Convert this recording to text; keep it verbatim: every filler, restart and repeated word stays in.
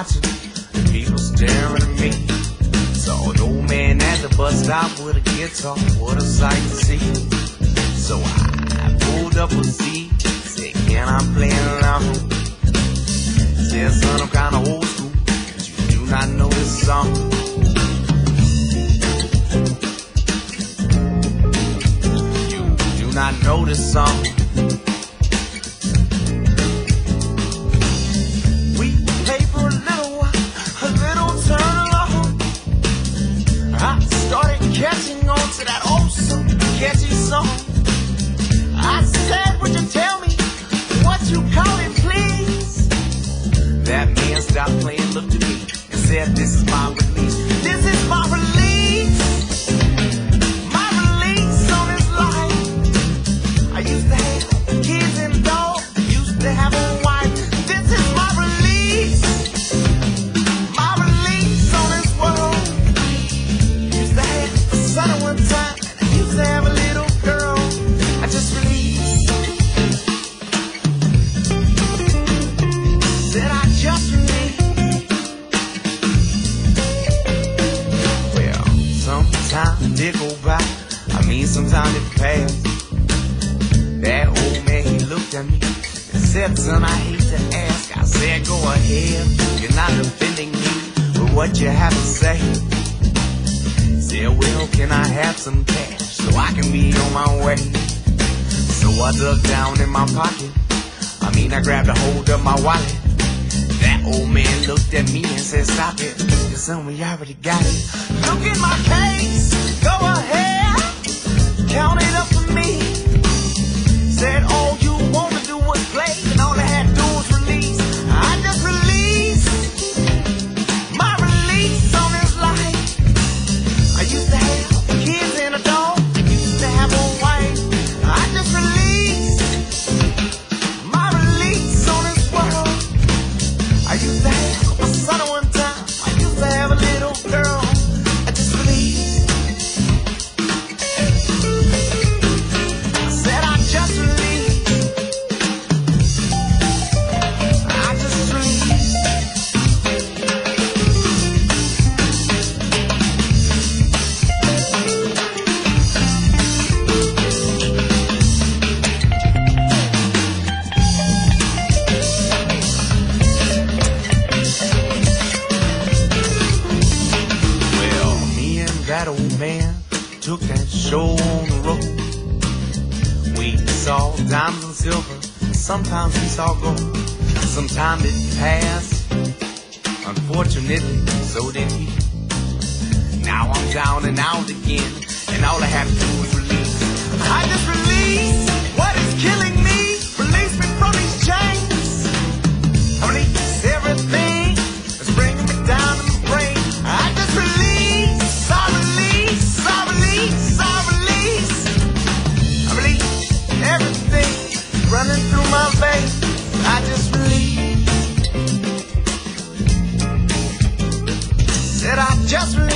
watching, the people staring at me. Saw an old man at the bus stop with a guitar, what a sight to see. So I pulled up a seat, said, can I play along? Said, son, I'm kinda old school, but you do not know this song. You do not know this song. We pay for a little while, a little turn along. I started catching on to that old so catchy song. I said, would you tell me what you call it, please? That man stopped playing, looked at me, and said, this is my release. This is my release. My release on this life. I used to have kids and dogs, used to have a wife. This is my release. My release on this world. Used to have a son at one time, and I used to have a little girl. I just released. Said I just released. Well, sometimes it go by. I mean, sometimes it pass. That old man, he looked at me and said, son, I hate to ask. I said, go ahead. You're not offending me with what you have to say. Said, well, can I have some cash so I can be on my way? So I dug down in my pocket. I mean, I grabbed a hold of my wallet. That old man looked at me and said, stop it, cause son, we already got it. Look at my case, go ahead, count it up for me. Said all you wanna do was play, and all I had to do was release. I just released my release on this life. I used to have kids and a dog, used to have a wife. I just released my release on this world. I used to have a son at one time, I used to have a little girl. I just released. I said I just released. I just released. Well, me and that old man took that show on the road. We saw diamonds and silver, sometimes we saw gold. Sometimes it passed, unfortunately, so did he. Now I'm down and out again, and all I have to do is release. I just release what is killing me. Release me from these chains. I release everything that's bringing me down to my brain. I just release. I release. I release. I release. I release everything running through my veins. I just release. Said I just release.